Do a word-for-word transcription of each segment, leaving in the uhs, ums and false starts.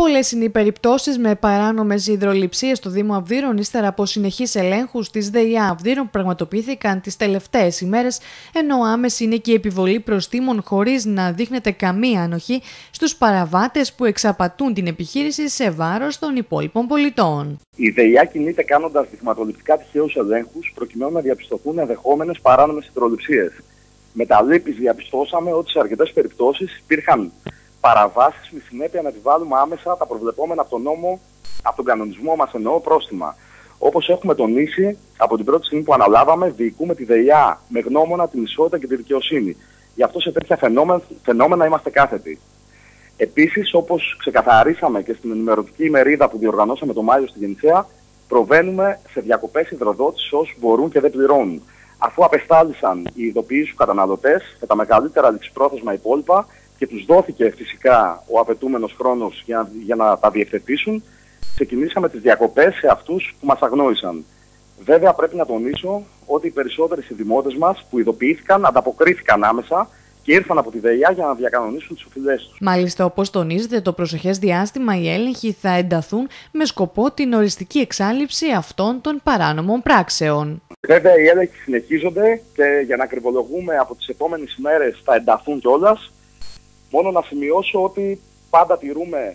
Πολλές είναι οι περιπτώσεις με παράνομες υδρολειψίες στο Δήμο Αυδείρων ύστερα από συνεχείς ελέγχους της ΔΕΙΑ Αυδείρων που πραγματοποιήθηκαν τις τελευταίες ημέρες, ενώ άμεση είναι και η επιβολή προστίμων χωρίς να δείχνεται καμία ανοχή στους παραβάτες που εξαπατούν την επιχείρηση σε βάρος των υπόλοιπων πολιτών. Η ΔΕΙΑ κινείται κάνοντας δειγματοληπτικά τυχαίους ελέγχους προκειμένου να διαπιστωθούν ενδεχόμενες παράνομες υδρολειψίες. Με τα λύπης διαπιστώσαμε ότι σε αρκετές περιπτώσεις υπήρχαν παραβάσεις με συνέπεια να επιβάλλουμε άμεσα τα προβλεπόμενα από τον νόμο, από τον κανονισμό μας εννοώ πρόστιμα. Όπως έχουμε τονίσει, από την πρώτη στιγμή που αναλάβαμε, διοικούμε τη ΔΕΙΑ με γνώμονα την ισότητα και τη δικαιοσύνη. Γι' αυτό σε τέτοια φαινόμενα, φαινόμενα είμαστε κάθετοι. Επίσης, όπως ξεκαθαρίσαμε και στην ενημερωτική ημερίδα που διοργανώσαμε το Μάιο στη Γεννησέα, προβαίνουμε σε διακοπές υδροδότησης όσους μπορούν και δεν πληρώνουν. Αφού απεστάλησαν οι ειδοποιήσεις στους καταναλωτές με τα μεγαλύτερα ληξιπρόθεσμα υπόλοιπα και τους δόθηκε φυσικά ο απαιτούμενος χρόνος για, για να τα διευθετήσουν, ξεκινήσαμε τις διακοπές σε αυτούς που μας αγνόησαν. Βέβαια πρέπει να τονίσω ότι οι περισσότεροι συνδημότες μας που ειδοποιήθηκαν ανταποκρίθηκαν άμεσα και ήρθαν από τη ΔΕΙΑ για να διακανονίσουν τις οφειλές τους. Μάλιστα, όπως τονίζεται, το προσεχές διάστημα οι έλεγχοι θα ενταθούν με σκοπό την οριστική εξάλειψη αυτών των παράνομων πράξεων. Βέβαια, οι έλεγχοι συνεχίζονται και για να ακριβολογούμε από τις επόμενες ημέρες θα ενταθούν κιόλας. Μόνο να σημειώσω ότι πάντα τηρούμε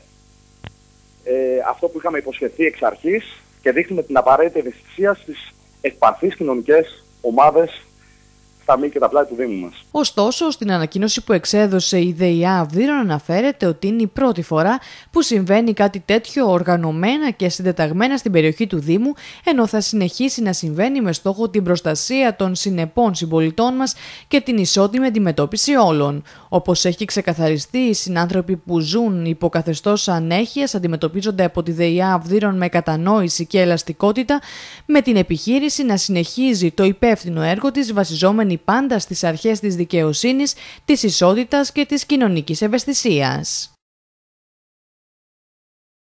ε, αυτό που είχαμε υποσχεθεί εξ αρχής και δείχνουμε την απαραίτητη ευαισθησία στις ευπαθείς κοινωνικές ομάδες στα μη και τα πλάτη του Δήμου μας. Ωστόσο, στην ανακοίνωση που εξέδωσε η ΔΕΙΑ Αυδείρων αναφέρεται ότι είναι η πρώτη φορά που συμβαίνει κάτι τέτοιο οργανωμένα και συντεταγμένα στην περιοχή του Δήμου, ενώ θα συνεχίσει να συμβαίνει με στόχο την προστασία των συνεπών συμπολιτών μας και την ισότιμη αντιμετώπιση όλων. Όπως έχει ξεκαθαριστεί, οι συνάνθρωποι που ζουν υπό καθεστώς ανέχειας αντιμετωπίζονται από τη ΔΕΙΑ Αυδείρων με κατανόηση και ελαστικότητα, με την επιχείρηση να συνεχίζει το υπεύθυνο έργο της βασιζόμενη πάντα στις αρχές της δικαιοσύνης, της ισότητας και της κοινωνικής ευαισθησίας.